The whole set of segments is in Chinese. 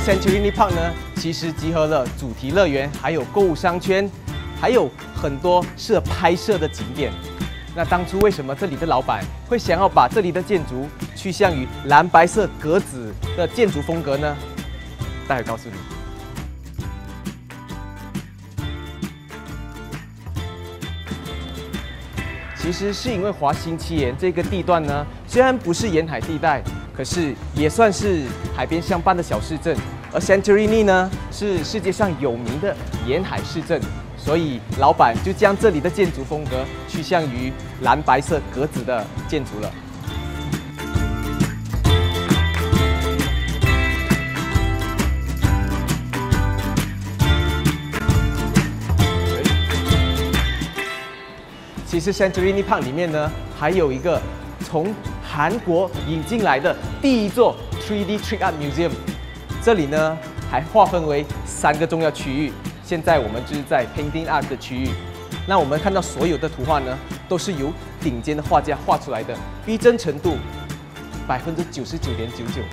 Santorini Park 呢，其实集合了主题乐园，还有购物商圈，还有很多适合拍摄的景点。那当初为什么这里的老板会想要把这里的建筑趋向于蓝白色格子的建筑风格呢？待会告诉你。其实是因为华新七沿这个地段呢，虽然不是沿海地带，可是也算是海边相伴的小市镇。而 Santorini 呢，是世界上有名的沿海市镇，所以老板就将这里的建筑风格趋向于蓝白色格子的建筑了。其实 Santorini Park 里面呢，还有一个从韩国引进来的第一座 3D Trick Art Museum。这里呢还划分为3个重要区域。现在我们就是在 Painting Art 的区域。那我们看到所有的图画呢，都是由顶尖的画家画出来的，逼真程度99.99%。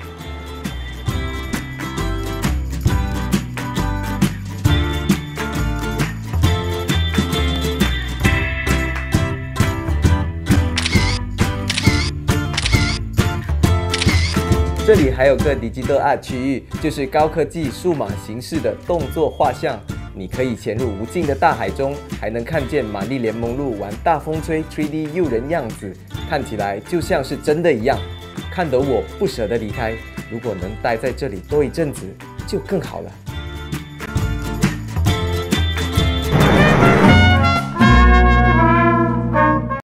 这里还有个 Digital Art 区域，就是高科技数码形式的动作画像。你可以潜入无尽的大海中，还能看见玛丽莲梦露玩大风吹 3D 诱人样子，看起来就像是真的一样，看得我不舍得离开。如果能待在这里多一阵子，就更好了。